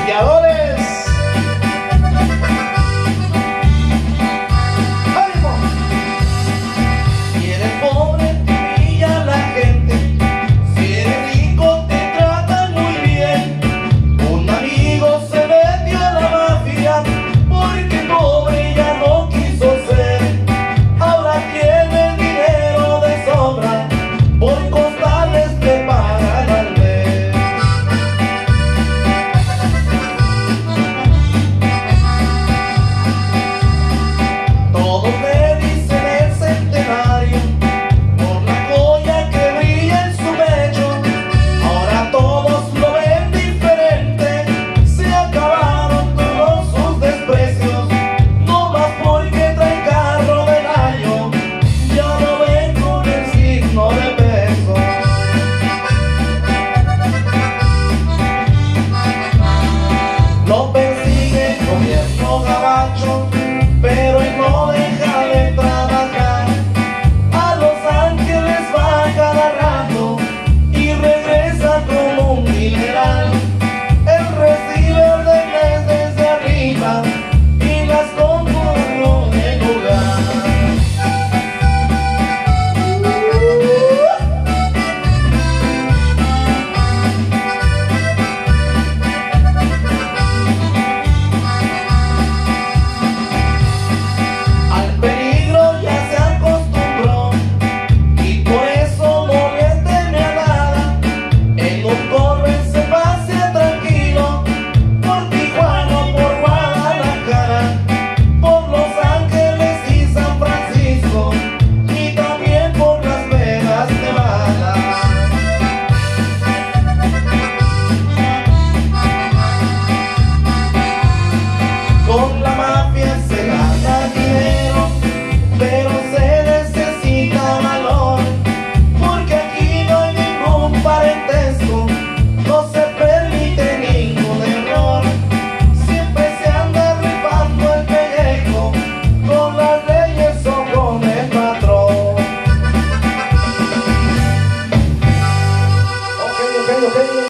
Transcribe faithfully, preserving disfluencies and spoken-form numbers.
Sitiadores. ¡Ánimo! Si eres pobre, te humilla la gente. Si eres rico, te tratan muy bien. Un amigo se metió a la mafia porque pobre ya no quiso ser. Ahora tiene dinero de sobra, por costales le pagan al mes. Todos me dicen el centenario por la joya que brilla en su pecho. Ahora todos lo ven diferente, se acabaron todos sus desprecios. No más porque trae carro del año, ya no ven con el signo de peso. Lo